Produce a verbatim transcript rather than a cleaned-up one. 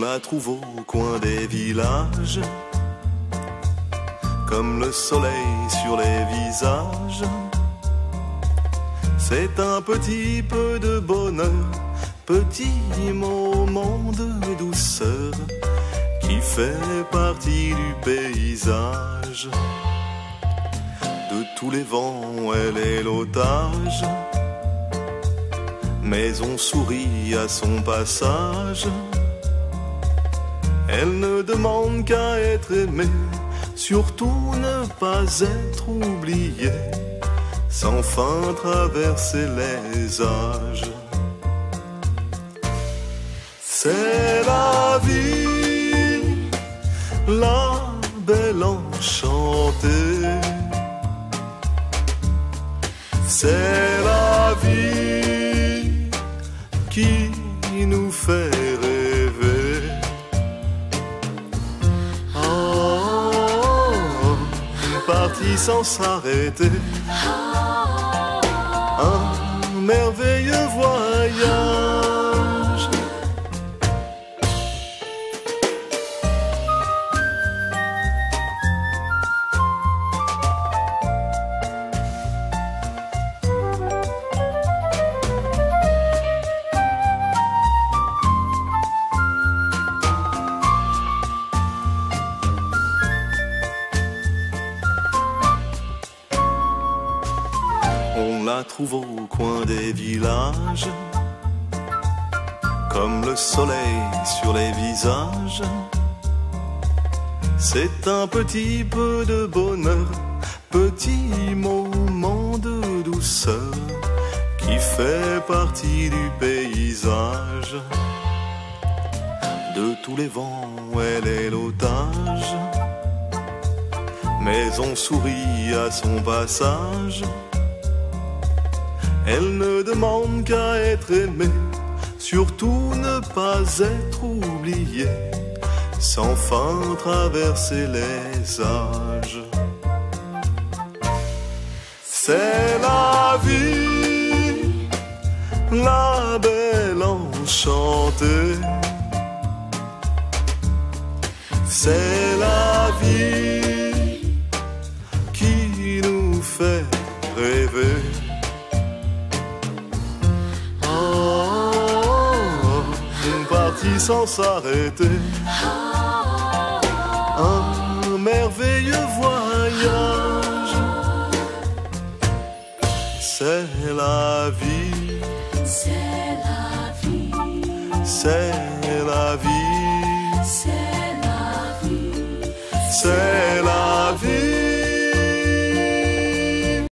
la trouve au coin des villages, comme le soleil sur les visages. C'est un petit peu de bonheur, petit moment de douceur, qui fait partie du paysage. De tous les vents, elle est l'otage, mais on sourit à son passage. Elle ne demande qu'à être aimée, surtout ne pas être oubliée, sans fin traverser les âges. C'est la vie, la belle enchantée. C'est la vie qui nous fait rêver. Oh, parti sans s'arrêter. Un merveilleux voyage. On la trouve au coin des villages, comme le soleil sur les visages. C'est un petit peu de bonheur, petit moment de douceur, qui fait partie du paysage. De tous les vents, elle est l'otage, mais on sourit à son passage. Elle ne demande qu'à être aimée, surtout ne pas être oubliée, sans fin traverser les âges. C'est la vie, la belle enchantée. C'est la vie qui nous fait rêver. Parti sans s'arrêter. Un merveilleux voyage. C'est la vie. C'est la vie. C'est la vie. C'est